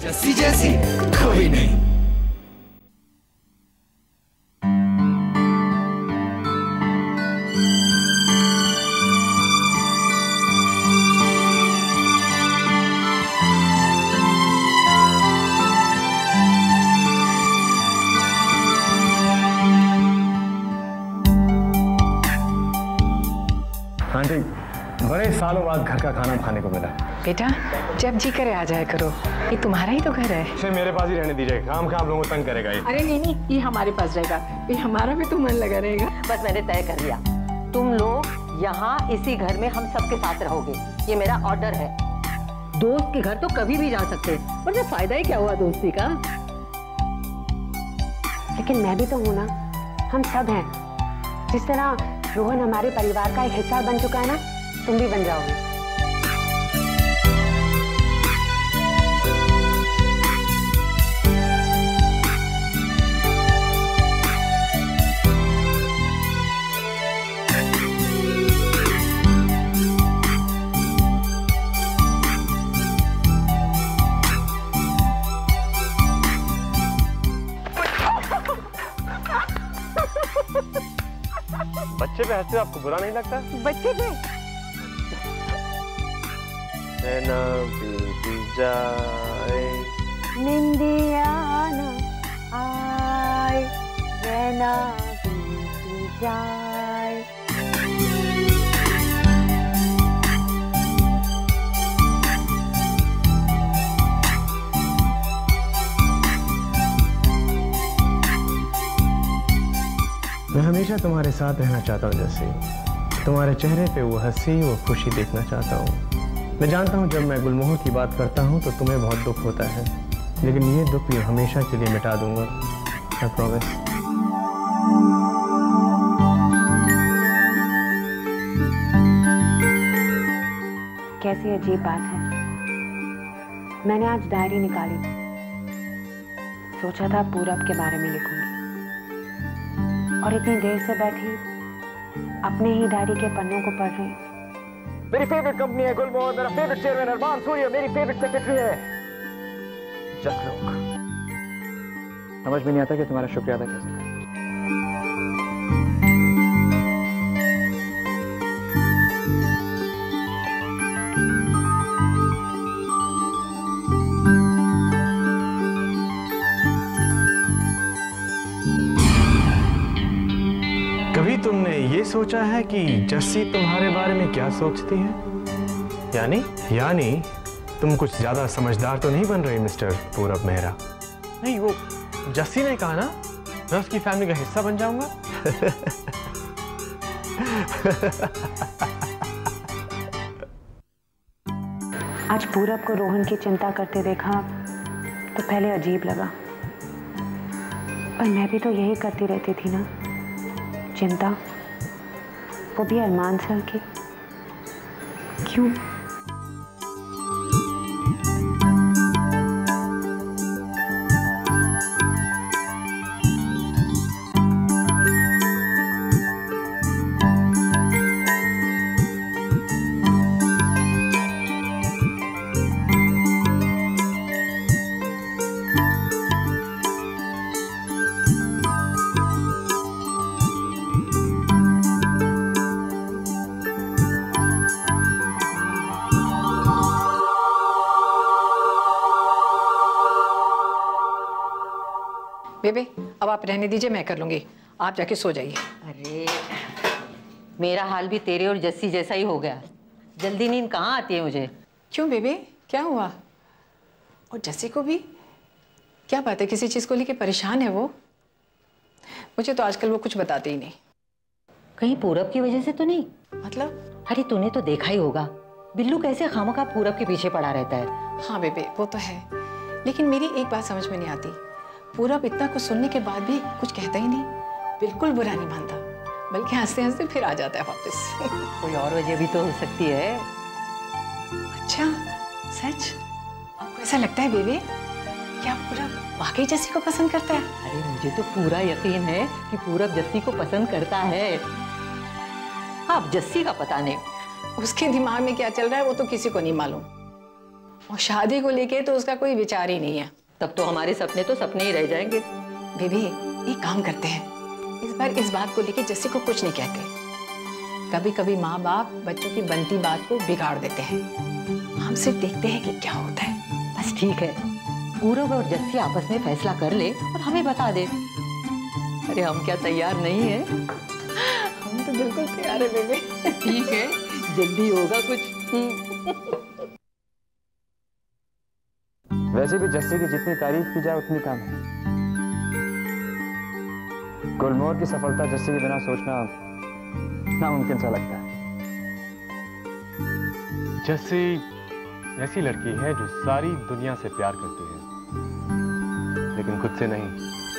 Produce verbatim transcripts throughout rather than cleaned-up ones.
जस्सी जैसी कोई नहीं। आंटी, बड़े सालों बाद घर का खाना खाने को मिला। बेटा जब जी करे आ जाया करो, ये तुम्हारा ही तो घर है। इसे मेरे पास ही रहने दीजिए, काम का आप लोगों को तंग करेगा ये। अरे नहीं नहीं, ये हमारे पास रहेगा, ये हमारा भी तो मन लगा रहेगा। बस मैंने तय कर लिया, तुम लोग यहाँ इसी घर में हम सबके साथ रहोगे, ये मेरा ऑर्डर है। दोस्त के घर तो कभी भी जा सकते, वरना फायदा ही क्या हुआ दोस्ती का। लेकिन मैं भी तो हूँ ना, हम सब हैं। जिस तरह रोहन हमारे परिवार का एक हिस्सा बन चुका है ना, तुम भी बन जाओगे। बच्चे पे हंसते आपको बुरा नहीं लगता? बच्चे पे ना बीती जाए निंदिया ना आए, रहना बीती जाए। मैं हमेशा तुम्हारे साथ रहना चाहता हूँ जस्सी। तुम्हारे चेहरे पे वो हंसी, वो खुशी देखना चाहता हूँ। मैं जानता हूँ जब मैं गुलमोहर की बात करता हूँ तो तुम्हें बहुत दुख होता है, लेकिन ये दुख मैं हमेशा के लिए मिटा दूंगा, आई प्रॉमिस। कैसी अजीब बात है, मैंने आज डायरी निकाली, सोचा था पूरब के बारे में लिखूंगी, और इतनी देर से बैठी अपने ही डायरी के पन्नों को पढ़ रही। मेरी फेवरेट कंपनी है गुलमोहर, मेरा फेवरेट चेयरमैन अरमान सूर्य, मेरी फेवरेट सेक्रेटरी है जस्ट लोग। समझ में नहीं आता कि तुम्हारा शुक्रिया अदा कैसे करें। कभी तुमने ये सोचा है कि जस्सी तुम्हारे बारे में क्या सोचती है? यानी यानी तुम कुछ ज्यादा समझदार तो नहीं बन रही मिस्टर पूरब मेहरा। नहीं, वो जस्सी ने कहा ना मैं उसकी फैमिली का हिस्सा बन जाऊंगा। आज पूरब को रोहन की चिंता करते देखा तो पहले अजीब लगा, और मैं भी तो यही करती रहती थी ना, चिंता, वो भी अरमान सर की। क्यों? बेबे अब आप रहने दीजिए, मैं कर लूंगी, आप जाके सो जाइए। अरे मेरा हाल भी तेरे और जस्सी जैसा ही हो गया, जल्दी नींद कहाँ आती है मुझे। क्यों बेबे, क्या हुआ? और जस्सी को भी क्या बात है, किसी चीज को लेके परेशान है वो? मुझे तो आजकल वो कुछ बताते ही नहीं। कहीं पूरब की वजह से तो नहीं? मतलब? अरे तूने तो देखा ही होगा बिल्लू कैसे खामखा पूरब के पीछे पड़ा रहता है। हाँ बेबे वो तो है, लेकिन मेरी एक बात समझ में नहीं आती, पूरब इतना कुछ सुनने के बाद भी कुछ कहता ही नहीं, बिल्कुल बुरा नहीं मानता, बल्कि हंसते हंसते फिर आ जाता है वापस। कोई और वजह भी तो हो सकती है। अच्छा सच? आपको ऐसा लगता है बेबी? क्या पूरब वाकई जस्सी को पसंद करता है? अरे मुझे तो पूरा यकीन है कि पूरब जस्सी को पसंद करता है। हाँ, जस्सी का पता नहीं, उसके दिमाग में क्या चल रहा है वो तो किसी को नहीं मालूम। और शादी को लेके तो उसका कोई विचार ही नहीं है। तब तो हमारे सपने तो सपने ही रह जाएंगे। बेबी एक काम करते हैं, इस बार इस बात को लेके जस्सी को कुछ नहीं कहते। कभी कभी माँ बाप बच्चों की बनती बात को बिगाड़ देते हैं। हम सिर्फ देखते हैं कि क्या होता है। बस ठीक है, पूरब और जस्सी आपस में फैसला कर ले और हमें बता दे। अरे हम क्या तैयार नहीं है? हम तो बिल्कुल तैयार है बेबी। ठीक है, जल्दी होगा कुछ। वैसे भी जस्सी की जितनी तारीफ की जाए उतनी कम है। गुलमोहर की सफलता जस्सी के बिना सोचना नामुमकिन सा लगता है। जस्सी ऐसी लड़की है जो सारी दुनिया से प्यार करती है, लेकिन खुद से नहीं।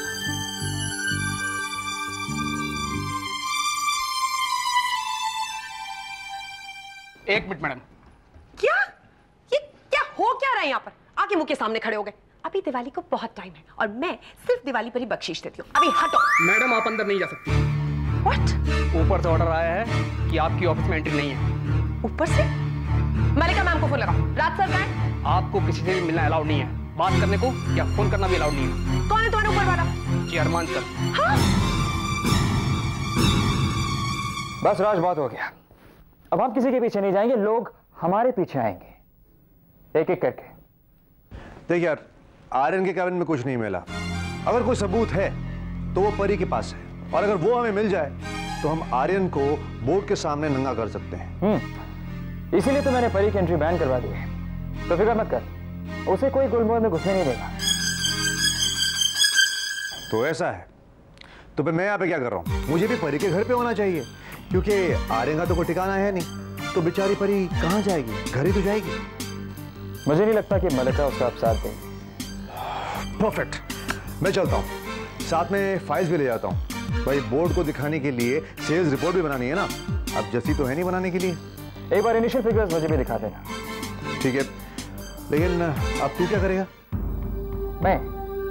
एक मिनट मैडम। क्या ये क्या हो क्या रहा है यहाँ पर? आगे मुंह के सामने खड़े हो गए। अभी दिवाली को बहुत टाइम है और मैं सिर्फ दिवाली पर ही बख्शीश देती हूँ। अभी हटो। मैडम आप अंदर नहीं जा सकती। What? ऊपर से ऑर्डर आया है कि आपकी ऑफिस में एंट्री नहीं है। ऊपर से? मलिका मैम को फोन लगाओ। राज सर कहाँ है? आपको किसी से भी मिलना अलाउड नहीं है। बात करने को या फोन करना भी अलाउड नहीं है। कौन है तुम्हारे ऊपर वाला? जी अरमान सर। हाँ? बस राज, बात हो गया। अब हम किसी के पीछे नहीं जाएंगे, लोग हमारे पीछे आएंगे एक एक करके। देख यार, आर्यन के कैबिन में कुछ नहीं मिला। अगर कोई सबूत है तो वो परी के पास है, और अगर वो हमें मिल जाए तो हम आर्यन को बोर्ड के सामने नंगा कर सकते हैं। हम्म, इसीलिए तो मैंने परी की एंट्री बैन करवा दी है। तो फिक्र मत कर, उसे कोई गुलमोहर में घुसने नहीं देगा। तो ऐसा है तो फिर मैं यहाँ पे क्या कर रहा हूँ? मुझे भी परी के घर पे होना चाहिए, क्योंकि आर्यन का तो कोई ठिकाना है नहीं। तो बेचारी परी कहाँ जाएगी? घर ही तो जाएगी। मुझे नहीं लगता कि मलिका उसका अब साथ देगी। परफेक्ट, मैं चलता हूँ, साथ में फाइल्स भी ले जाता हूँ। भाई बोर्ड को दिखाने के लिए सेल्स रिपोर्ट भी बनानी है ना। अब जस्सी तो है नहीं बनाने के लिए। एक बार इनिशियल फिगर्स मुझे भी दिखा देना। ठीक है, लेकिन अब तू क्या करेगा? मैं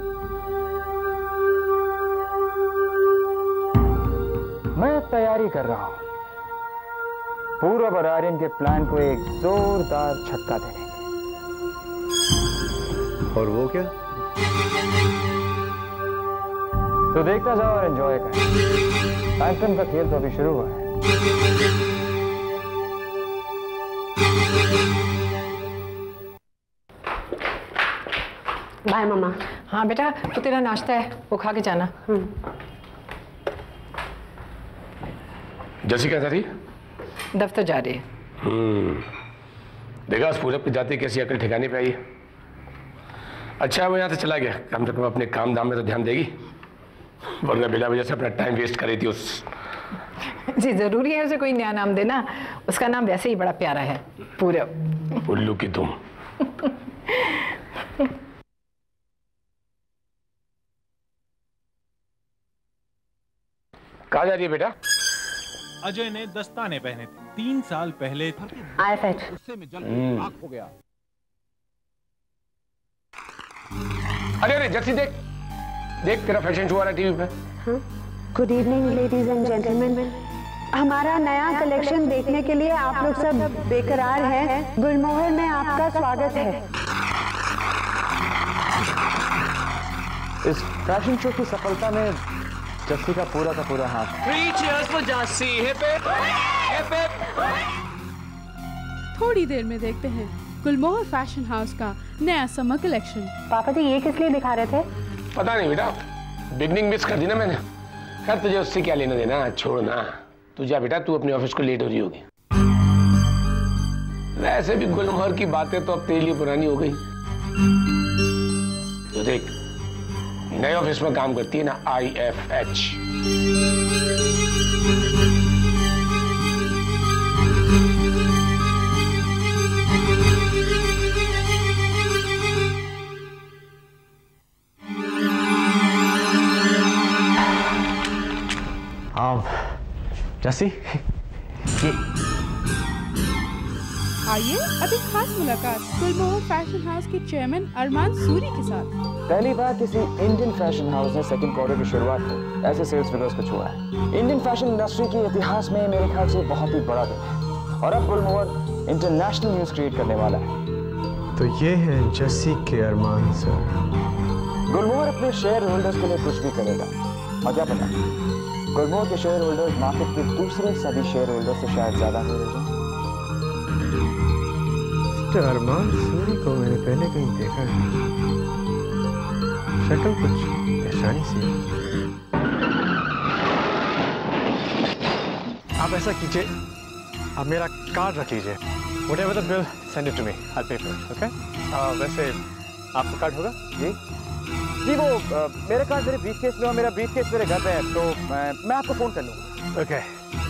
मैं तैयारी कर रहा हूं पूरब और आर्यन के प्लान को एक जोरदार झटका देने की। और वो क्या? तो देखता जाओ और एंजॉय कर। टाइम का खेल तो अभी शुरू हुआ है। बाय मम्मा। हाँ बेटा, तो तेरा नाश्ता है, वो खा के जाना। जैसी क्या थी? दफ्तर जा रही है। हम्म, देखा उस पूरब की जाति कैसी अकल ठिकाने पे आई है। अच्छा है वो यहाँ से चला गया, कम से कम अपने काम धाम में तो ध्यान देगी, वरना बिना वजह से अपना टाइम वेस्ट कर रही थी उस। जी जरूरी है उसे कोई नया नाम देना, उसका नाम वैसे ही बड़ा प्यारा है, पूरब। उल्लू की तुम। कहाँ जा रही है बेटा? अजय ने दस्ताने पहने थे तीन साल पहले। गुस्से में जलकर राख हो गया। अरे अरे जस्सी देख देख, तेरा फैशन शो आ रहा है टीवी पे। Good evening ladies and gentleman. हमारा नया कलेक्शन देखने के लिए आप लोग सब बेकरार हैं। गुलमोहर में आपका स्वागत है। इस फैशन शो की सफलता में जस्सी का पूरा का पूरा हाथ। Three cheers for Jassi. Hip hip. Hip hip. थोड़ी देर में देखते हैं गुलमोहर फैशन हाउस का नया समर कलेक्शन। पापा जी ये किस लिए दिखा रहे थे? पता नहीं बेटा, बिगनिंग मिस कर दी ना मैंने। खैर तुझे उससे क्या लेना देना, छोड़ना। तू जा बेटा, तू अपने ऑफिस को लेट हो रही होगी। वैसे भी गुलमोहर की बातें तो अब तेरे लिए पुरानी हो गई। तो देख, नए ऑफिस में काम करती है ना, आई एफ एच। हाँ जस्सी, ये आइए अभी खास मुलाकात गुलमोहर फैशन हाउस के चेयरमैन अरमान सूरी के साथ। पहली बार किसी इंडियन फैशन हाउस ने सेकंड क्वार्टर की शुरुआत में ऐसे सेल्स फिगर्स को छुआ है। इंडियन फैशन इंडस्ट्री के इतिहास में मेरे ख्याल से बहुत ही बड़ा दिन है, और अब गुलमोहर इंटरनेशनल न्यूज क्रिएट करने वाला है। तो ये हैं जस्सी के अरमान सर। गुलमोहर अपने शेयर होल्डर्स के लिए कुछ भी करेगा, और क्या पता गुलमोहर के शेयर होल्डर्स मार्केट के दूसरे सभी शेयर होल्डर से शायद ज्यादा हो रहे हैं। मिस्टर अरमान सूरी को मैंने पहले कहीं देखा है, शक्ल कुछ पहचानी सी। आप ऐसा कीजिए, आप मेरा कार्ड रख लीजिए। Whatever the bill, send it to me. I'll pay for it. Okay? uh, वैसे आपका कार्ड होगा? जी जी वो आ, मेरा कार्ड मेरे ब्रीफकेस में और मेरा ब्रीफकेस मेरे घर पे है, तो मैं, मैं आपको फोन कर लूँगा। Okay.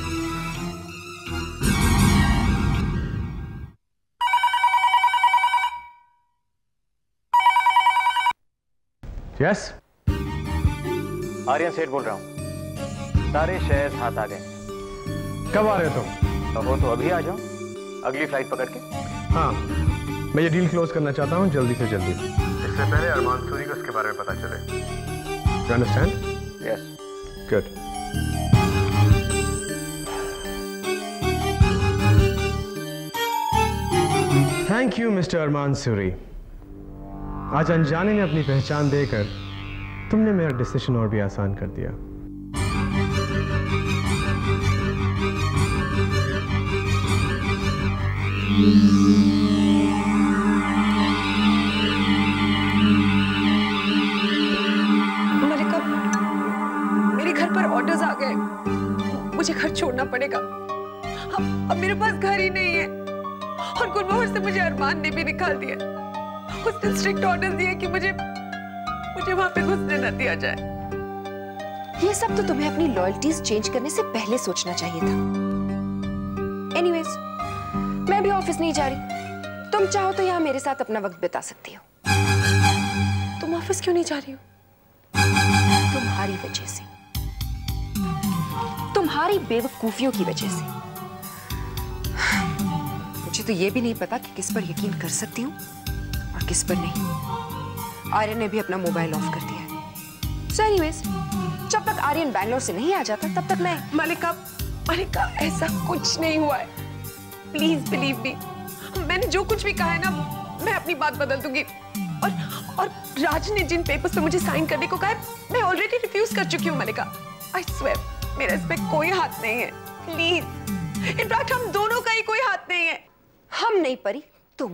Yes? आर्यन सेठ बोल रहा हूँ। सारे शेयर्स हाथ आ गए। कब आ रहे हो तुम? हो तो अभी आ जाओ, अगली फ्लाइट पकड़ के। हाँ, मैं ये डील क्लोज करना चाहता हूँ जल्दी से जल्दी, इससे पहले अरमान सूरी को इसके बारे में पता चले। You understand? Yes. Good. Thank you, mister Arman Suri. आज अनजाने में अपनी पहचान देकर तुमने मेरा डिसीजन और भी आसान कर दिया। मलिका, मेरे घर पर ऑर्डर्स आ गए, मुझे घर छोड़ना पड़ेगा। अब, अब मेरे पास घर ही नहीं है, और गुलमोहर से मुझे अरमान ने भी निकाल दिया। उसने स्ट्रिक्ट ऑर्डर्स दिए कि मुझे मुझे वहां पे घुसने न दिया जाए। ये सब तो तुम्हें अपनी लॉयल्टीज चेंज करने से पहले सोचना चाहिए था। एनीवेज, मैं भी ऑफिस नहीं जा रही। तुम चाहो तो यहाँ मेरे साथ अपना वक्त बिता सकती हो। तुम ऑफिस क्यों नहीं जा रही हो? तुम्हारी वजह से, तुम्हारी बेवकूफियों की वजह से। मुझे तो ये भी नहीं पता कि किस पर यकीन कर सकती हूँ और किस पर नहीं। आर्यन ने भी अपना मोबाइल ऑफ कर दिया है। सो एनीवेज, जब तक आर्यन बैंगलोर से नहीं आ जाता तब तक मैं। मलिका, मलिका, ऐसा कुछ नहीं हुआ है। Please believe me. मैंने जो कुछ भी कहा है ना, मैं अपनी बात बदल दूंगी। और और राज ने जिन पेपर्स पे मुझे साइन करने को कहा है, मैं ऑलरेडी रिफ्यूज कर चुकी हूँ मलिका। आई स्वेयर, मेरा इस पे कोई हाथ नहीं है। प्लीज, इनफैक्ट हम दोनों का ही कोई हाथ नहीं है। हम नहीं परी, तुम,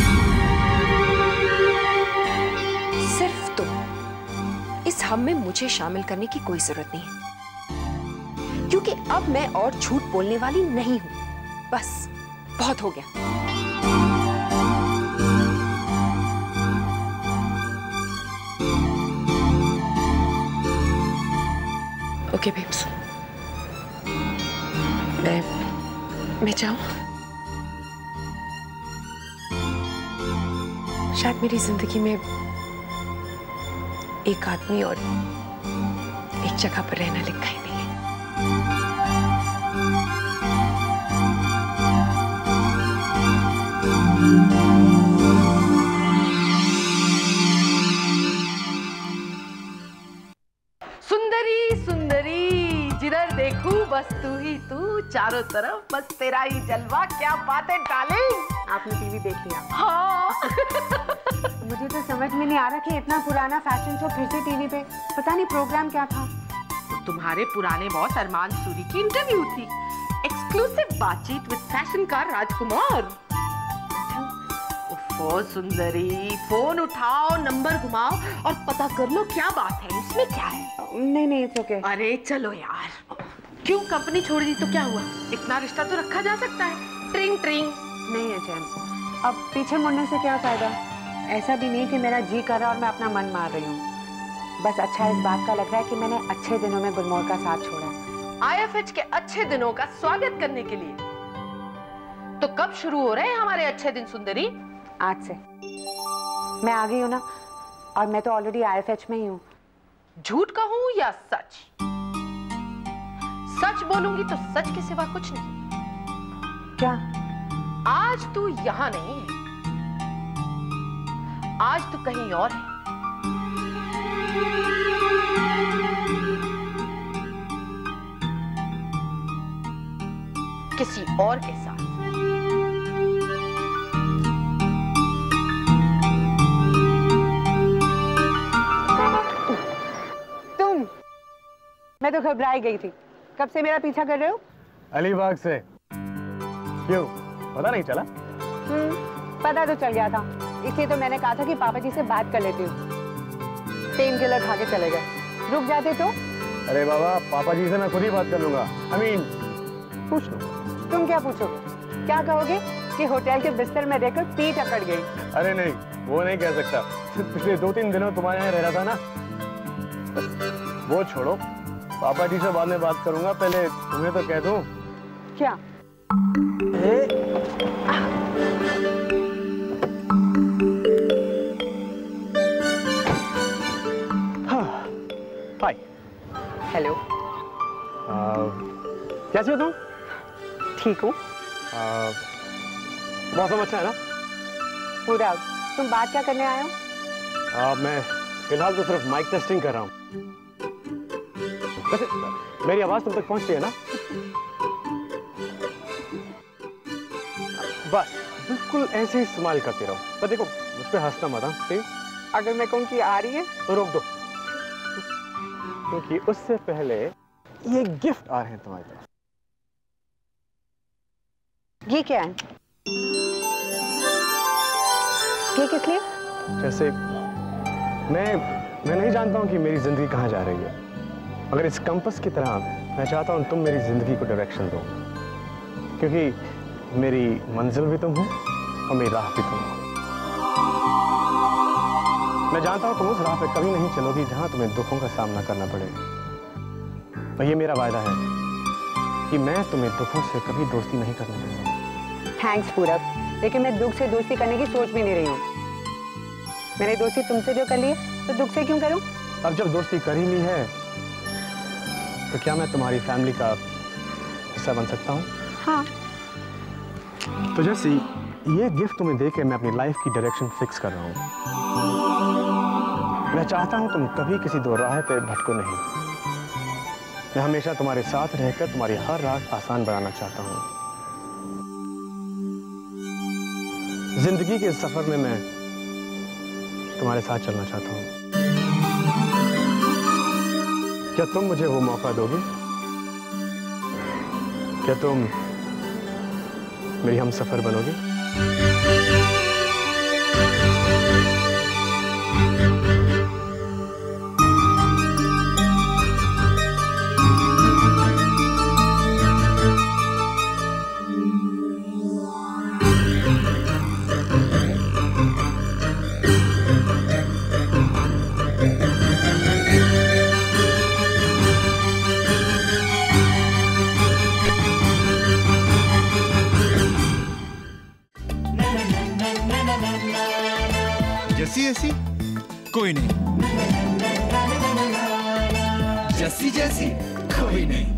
सिर्फ तुम। इस हम में मुझे शामिल करने की कोई जरूरत नहीं है, क्योंकि अब मैं और झूठ बोलने वाली नहीं हूं। बस बहुत हो गया। ओके बेब्स, मैं मैं जाऊं? शायद मेरी जिंदगी में एक आदमी और एक जगह पर रहना लिखा ही नहीं है। सुंदरी सुंदरी, जिधर देखूं बस तू ही तू, चारों तरफ बस तेरा ही जलवा। क्या बात है डार्लिंग, आपने टीवी देख लिया? हाँ। मुझे तो समझ में नहीं आ रहा कि इतना पुराना फैशन शो फिर से टीवी पे, पता नहीं प्रोग्राम क्या था। तो तुम्हारे पुराने बॉस अरमान सूरी की इंटरव्यू थी, एक्सक्लूसिव बातचीत with फैशनकार Rajkumar. Oh Sundari, phone उठाओ, नंबर घुमाओ और पता कर लो क्या बात है, इसमें क्या है। नहीं नहीं, इट्स ओके। अरे चलो यार, क्यों कंपनी छोड़ दी तो क्या हुआ, इतना रिश्ता तो रखा जा सकता है। ट्रिंग ट्रिंग। नहीं है चैन, अब पीछे मुड़ने से क्या फायदा। ऐसा भी नहीं कि मेरा जी कर रहा और मैं अपना मन मार रही हूँ। बस अच्छा इस बात का लग रहा है कि मैंने अच्छे दिनों में गुलमोहर का साथ छोड़ा। आई एफ एच के अच्छे दिनों का स्वागत करने के लिए। तो कब शुरू हो रहे हैं हमारे अच्छे दिन सुंदरी? आज से। मैं आ गई हूँ ना, और मैं तो ऑलरेडी आई एफ एच में ही हूँ। झूठ कहूँ या सच? सच बोलूंगी तो सच के सिवा कुछ नहीं। क्या? आज तू यहां नहीं है, आज तू कहीं और है। किसी और के साथ। मैं तो घबराई गई थी। कब से मेरा पीछा कर रहे हो? अलीबाग से। क्यों, पता नहीं चला? हम्म, पता तो चल गया था, इसलिए तो मैंने कहा था कि पापा जी से बात कर लेती हूँ। पेन किलर खा के चले गए, रुक जाते तो? अरे बाबा, पापा जी से मैं खुद ही बात कर लूंगा। आई मीन, पूछ लो। तुम क्या पूछोगे? क्या कहोगे कि होटल के बिस्तर में रहकर पीठ अकड़ गई? अरे नहीं, वो नहीं कह सकता। पिछले दो तीन दिनों तुम्हारे यहाँ रह रहा था ना, वो छोड़ो, पापा जी से बाद में बात करूंगा। पहले तुम्हें तो कह दूं। क्या? हाय। हेलो। कैसे हो तुम? ठीक हूँ। मौसम अच्छा है ना? पूरा। तुम बात क्या करने आए हो? आ, मैं फिलहाल तो सिर्फ माइक टेस्टिंग कर रहा हूँ। वैसे मेरी आवाज तुम तक पहुंच रही है ना? बस बिल्कुल ऐसे ही इस्तेमाल करते रहो। पर देखो, मुझ पे हंसना मत, ठीक? अगर मैं कहूँ कि आ रही है तो रोक दो, क्योंकि उससे पहले ये गिफ्ट आ रहे हैं तुम्हारी तरफ। ये क्या है? ये किस लिए? जैसे मैं मैं नहीं जानता हूँ कि मेरी जिंदगी कहाँ जा रही है, मगर इस कंपस की तरह मैं चाहता हूँ तुम मेरी जिंदगी को डायरेक्शन दो, क्योंकि मेरी मंजिल भी तुम हो और मेरी राह भी तुम हो। मैं जानता हूँ तुम उस राह पे कभी नहीं चलोगी जहाँ तुम्हें दुखों का सामना करना पड़े, और ये मेरा वायदा है कि मैं तुम्हें दुखों से कभी दोस्ती नहीं करने दूंगा। थैंक्स पूरब, लेकिन मैं दुख से दोस्ती करने की सोच भी नहीं रही हूँ। मैंने दोस्ती तुमसे जो कर ली है, तो दुख से क्यों करूं? अब जब दोस्ती कर ही ली है, तो क्या मैं तुम्हारी फैमिली का हिस्सा बन सकता हूँ? हाँ। तो जैसे ये गिफ्ट तुम्हें देके मैं अपनी लाइफ की डायरेक्शन फिक्स कर रहा हूँ। मैं चाहता हूँ तुम कभी किसी दो राह पे भटको नहीं। मैं हमेशा तुम्हारे साथ रहकर तुम्हारी हर राह आसान बनाना चाहता हूँ। जिंदगी के सफर में मैं तुम्हारे साथ चलना चाहता हूँ। क्या तुम मुझे वो मौका दोगे? क्या तुम मेरी हमसफर बनोगे? जैसी ऐसी कोई नहीं, जैसी जैसी कोई नहीं।